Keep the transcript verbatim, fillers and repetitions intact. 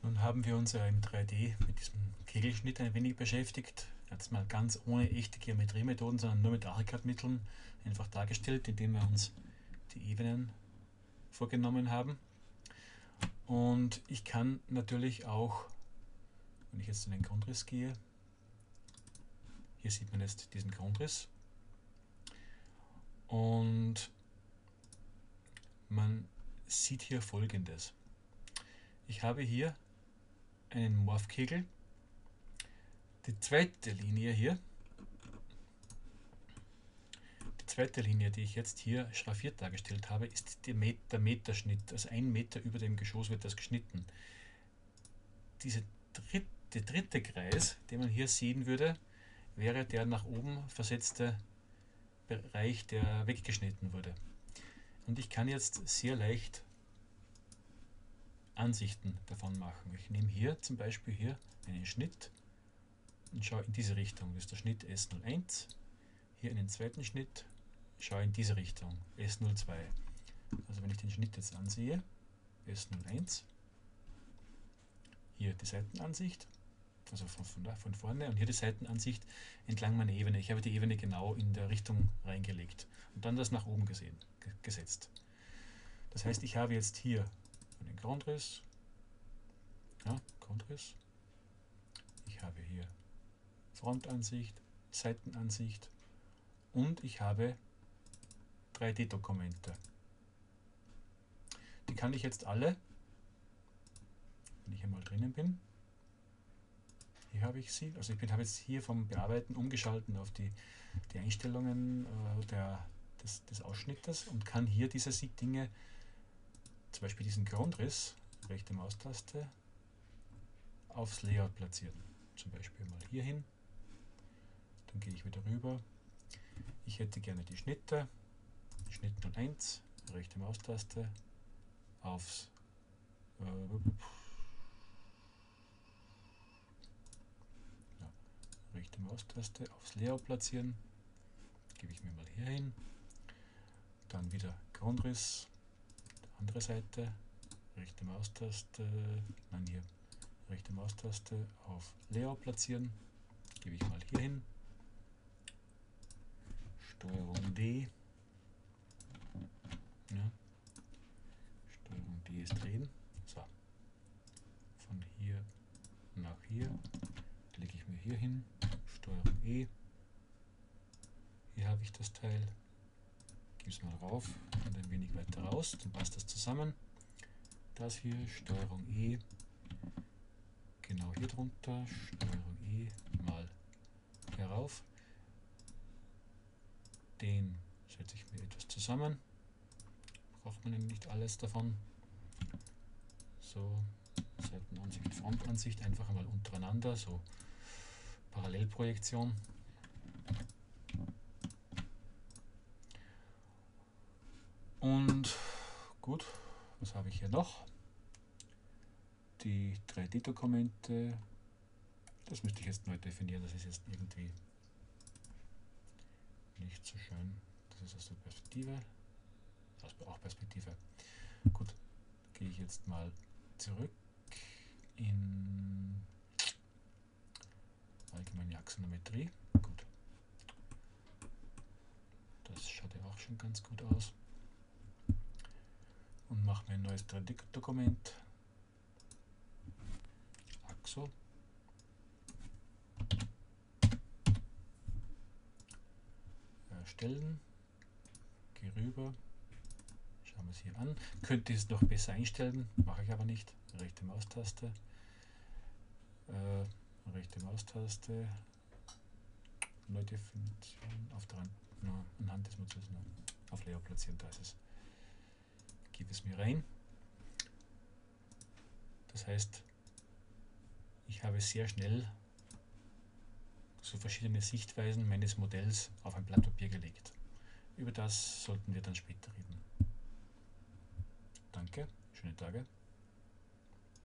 Nun haben wir uns ja im drei D mit diesem Kegelschnitt ein wenig beschäftigt. Jetzt mal ganz ohne echte Geometriemethoden, sondern nur mit Archicad-Mitteln einfach dargestellt, indem wir uns die Ebenen vorgenommen haben. Und ich kann natürlich auch, wenn ich jetzt in den Grundriss gehe, hier sieht man jetzt diesen Grundriss und man sieht hier Folgendes. Ich habe hier einen Morphkegel. Die zweite Linie hier, die zweite Linie, die ich jetzt hier schraffiert dargestellt habe, ist der Meterschnitt. Also ein Meter über dem Geschoss wird das geschnitten. Diese dritte, dritte Kreis, den man hier sehen würde, wäre der nach oben versetzte Bereich, der weggeschnitten wurde. Und ich kann jetzt sehr leicht Ansichten davon machen. Ich nehme hier zum Beispiel hier einen Schnitt und schaue in diese Richtung. Das ist der Schnitt S null eins. Hier einen zweiten Schnitt, schaue in diese Richtung, S null zwei. Also wenn ich den Schnitt jetzt ansehe, S null eins, hier die Seitenansicht, also von, von, von vorne, und hier die Seitenansicht entlang meiner Ebene. Ich habe die Ebene genau in der Richtung reingelegt und dann das nach oben gesehen, gesetzt. Das heißt, ich habe jetzt hier einen Grundriss, ja, Grundriss, ich habe hier Frontansicht, Seitenansicht und ich habe drei D-Dokumente. Die kann ich jetzt alle, wenn ich einmal drinnen bin, hier habe ich sie, also ich bin, habe jetzt hier vom Bearbeiten umgeschalten auf die, die Einstellungen äh, der, des, des Ausschnittes und kann hier diese Dinge, zum Beispiel diesen Grundriss, rechte Maustaste, aufs Layout platzieren. Zum Beispiel mal hier hin, dann gehe ich wieder rüber. Ich hätte gerne die Schnitte, Schnitt null eins, rechte Maustaste, aufs äh, ja, rechte Maustaste, aufs Layout platzieren, gebe ich mir mal hier hin, dann wieder Grundriss, andere Seite, rechte Maustaste, nein hier, rechte Maustaste auf Layout platzieren, gebe ich mal hier hin, Steuerung D, ja, Steuerung D ist drehen, so, von hier nach hier, lege ich mir hier hin, Steuerung E, hier habe ich das Teil, gebe es mal rauf und ein wenig weiter raus, dann passt das zusammen. Das hier, Steuerung E, genau hier drunter, Steuerung E mal herauf. Den setze ich mir etwas zusammen. Braucht man nicht alles davon. So, Seitenansicht, Frontansicht, einfach einmal untereinander, so Parallelprojektion. Und gut, was habe ich hier noch? Die drei D-Dokumente, das müsste ich jetzt neu definieren, das ist jetzt irgendwie nicht so schön. Das ist aus der Perspektive, auch Perspektive. Gut, gehe ich jetzt mal zurück in allgemeine Axonometrie. Gut, das schaut ja auch schon ganz gut aus. Und mache mir ein neues drei D-Dokument. Axo. Erstellen. Gehe rüber. Schauen wir es hier an. Könnte es noch besser einstellen, mache ich aber nicht. Rechte Maustaste. Äh, rechte Maustaste. Neue Definition auf der no, anhand des Moduls no, auf Layout platzieren, da ist es. Gebe es mir rein. Das heißt, ich habe sehr schnell so verschiedene Sichtweisen meines Modells auf ein Blatt Papier gelegt. Über das sollten wir dann später reden. Danke, schöne Tage.